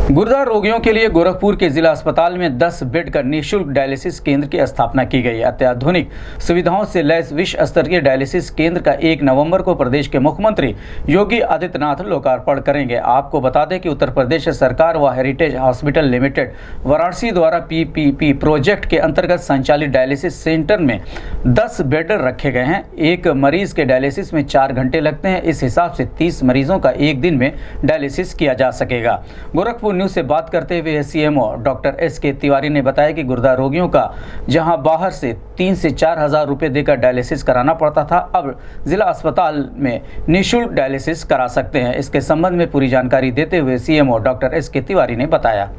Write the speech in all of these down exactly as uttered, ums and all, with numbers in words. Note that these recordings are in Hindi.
गुर्दा रोगियों के लिए गोरखपुर के जिला अस्पताल में दस बेड का निःशुल्क डायलिसिस केंद्र की स्थापना की गई है। अत्याधुनिक सुविधाओं से लैस विश्व स्तरीय डायलिसिस केंद्र का एक नवंबर को प्रदेश के मुख्यमंत्री योगी आदित्यनाथ लोकार्पण करेंगे। आपको बता दें कि उत्तर प्रदेश सरकार व हेरिटेज हॉस्पिटल लिमिटेड वाराणसी द्वारा पीपीपी प्रोजेक्ट के अंतर्गत संचालित डायलिसिस सेंटर में दस बेड रखे गए हैं। एक मरीज के डायलिसिस में चार घंटे लगते हैं। इस हिसाब से तीस मरीजों का एक दिन में डायलिसिस किया जा सकेगा। गोरखपुर न्यूज से बात करते हुए सीएमओ डॉक्टर एस के तिवारी ने बताया कि गुर्दा रोगियों का जहां बाहर से तीन से चार हजार रुपए देकर डायलिसिस कराना पड़ता था, अब जिला अस्पताल में निःशुल्क डायलिसिस करा सकते हैं। इसके संबंध में पूरी जानकारी देते हुए सीएमओ डॉक्टर एस के तिवारी ने बताया।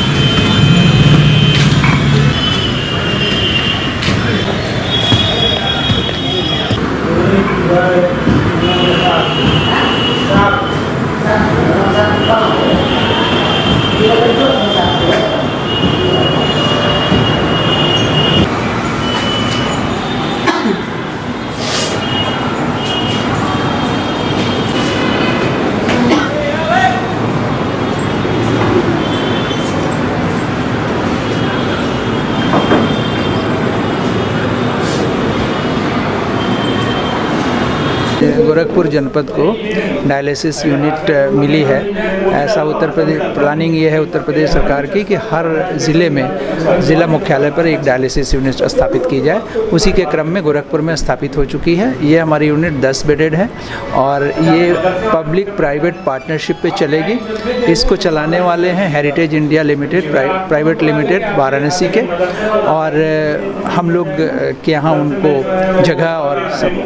गोरखपुर जनपद को डायलिसिस यूनिट मिली है। ऐसा उत्तर प्रदेश प्लानिंग ये है उत्तर प्रदेश सरकार की कि हर ज़िले में ज़िला मुख्यालय पर एक डायलिसिस यूनिट स्थापित की जाए। उसी के क्रम में गोरखपुर में स्थापित हो चुकी है। ये हमारी यूनिट दस बेडेड है और ये पब्लिक प्राइवेट पार्टनरशिप पे चलेगी। इसको चलाने वाले हैं heritage India limited private limited Varanasi के, और हम लोग के यहाँ उनको जगह और सब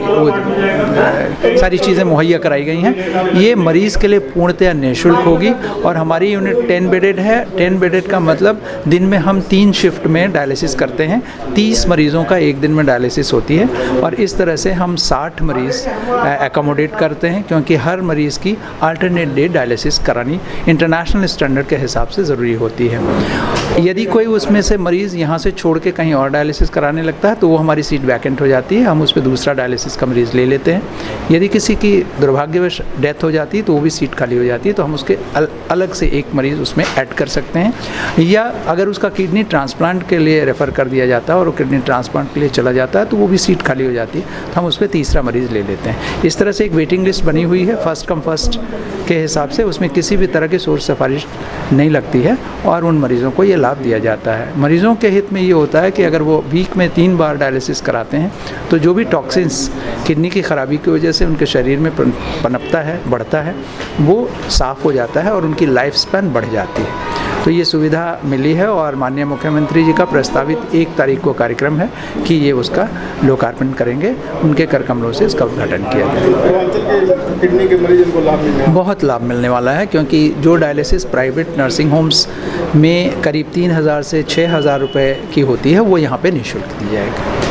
वो सारी चीज़ें मुहैया कराई गई हैं। ये मरीज़ के लिए पूर्णतः निःशुल्क होगी और हमारी यूनिट टेन बेडेड है। टेन बेडेड का मतलब दिन में हम तीन शिफ्ट में डायलिसिस करते हैं। तीस मरीज़ों का एक दिन में डायलिसिस होती है और इस तरह से हम साठ मरीज़ एकोमोडेट करते हैं, क्योंकि हर मरीज़ की अल्टरनेट डे डायलिसिस करानी इंटरनेशनल स्टैंडर्ड के हिसाब से ज़रूरी होती है। यदि कोई उसमें से मरीज़ यहाँ से छोड़ के कहीं और डायलिसिस कराने लगता है तो वो हमारी सीट वैकेंट हो जाती है, हम उस पर दूसरा डायलिसिस का मरीज़ ले लेते हैं। यदि किसी की दुर्भाग्यवश डेथ हो जाती है तो वो भी सीट खाली हो जाती है, तो हम उसके अल, अलग से एक मरीज़ उसमें ऐड कर सकते हैं। या अगर उसका किडनी ट्रांसप्लांट के लिए रेफ़र कर दिया जाता है और वो किडनी ट्रांसप्लांट के लिए चला जाता है तो वो भी सीट खाली हो जाती है, तो हम उस पर तीसरा मरीज़ ले लेते हैं। इस तरह से एक वेटिंग लिस्ट बनी हुई है फर्स्ट कम फर्स्ट के हिसाब से। उसमें किसी भी तरह की सोर्स सिफारिश नहीं लगती है और उन मरीज़ों को ये लाभ दिया जाता है। मरीज़ों के हित में ये होता है कि अगर वो वीक में तीन बार डायलिसिस कराते हैं तो जो भी टॉक्सिन्स किडनी की ख़राबी की वजह से उनके शरीर में पनपता है, बढ़ता है, वो साफ़ हो जाता है और उनकी लाइफ स्पैन बढ़ जाती है। तो ये सुविधा मिली है और माननीय मुख्यमंत्री जी का प्रस्तावित एक तारीख को कार्यक्रम है कि ये उसका लोकार्पण करेंगे। उनके कर कमलों से इसका उद्घाटन किया जाएगा। किडनी के मरीजों को लाभ मिलने बहुत लाभ मिलने वाला है, क्योंकि जो डायलिसिस प्राइवेट नर्सिंग होम्स में करीब तीन हज़ार से छः हज़ार रुपये की होती है वो यहाँ पे निःशुल्क दी जाएगी।